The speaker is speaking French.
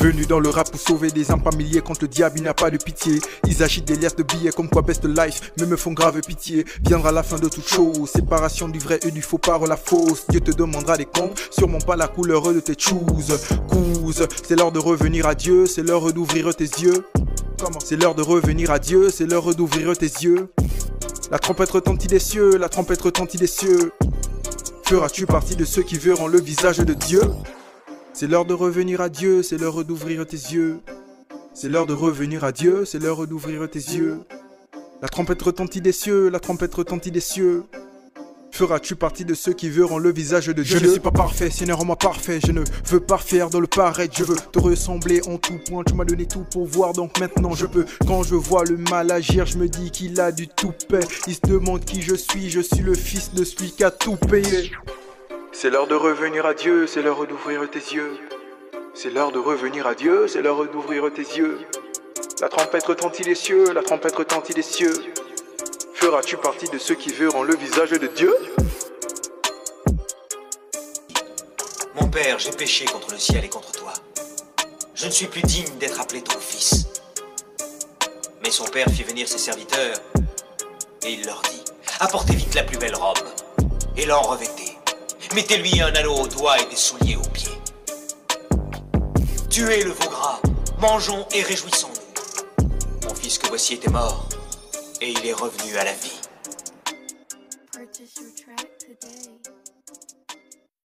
Venu dans le rap pour sauver des âmes par milliers, contre le diable il n'a pas de pitié. Ils agitent des liasses de billets comme quoi best life, mais me font grave pitié. Viendra la fin de toute chose, séparation du vrai et du faux par la fausse. Dieu te demandera des comptes, sûrement pas la couleur de tes shoes. Couze, c'est l'heure de revenir à Dieu, c'est l'heure d'ouvrir tes yeux. Comment? C'est l'heure de revenir à Dieu, c'est l'heure d'ouvrir tes yeux. La trompette retentit des cieux, la trompette retentit des cieux. Feras-tu partie de ceux qui verront le visage de Dieu? C'est l'heure de revenir à Dieu, c'est l'heure d'ouvrir tes yeux. C'est l'heure de revenir à Dieu, c'est l'heure d'ouvrir tes yeux. La trompette retentit des cieux, la trompette retentit des cieux. Feras-tu partie de ceux qui verront le visage de Dieu? Je ne suis pas parfait, Seigneur, moi parfait. Je ne veux pas faire dans le paraître. Je veux te ressembler en tout point. Tu m'as donné tout pour voir, donc maintenant je peux. Quand je vois le mal agir, je me dis qu'il a du toupet. Il se demande qui je suis le fils de celui qui a tout payé. C'est l'heure de revenir à Dieu, c'est l'heure d'ouvrir tes yeux. C'est l'heure de revenir à Dieu, c'est l'heure d'ouvrir tes yeux. La trompette retentit les cieux, la trompette retentit les cieux. Feras-tu partie de ceux qui verront le visage de Dieu? Mon père, j'ai péché contre le ciel et contre toi. Je ne suis plus digne d'être appelé ton fils. Mais son père fit venir ses serviteurs et il leur dit: apportez vite la plus belle robe et l'en revêtez. Mettez-lui un anneau au doigt et des souliers aux pieds. Tuez le veau gras, mangeons et réjouissons-nous. Mon fils que voici était mort, et il est revenu à la vie.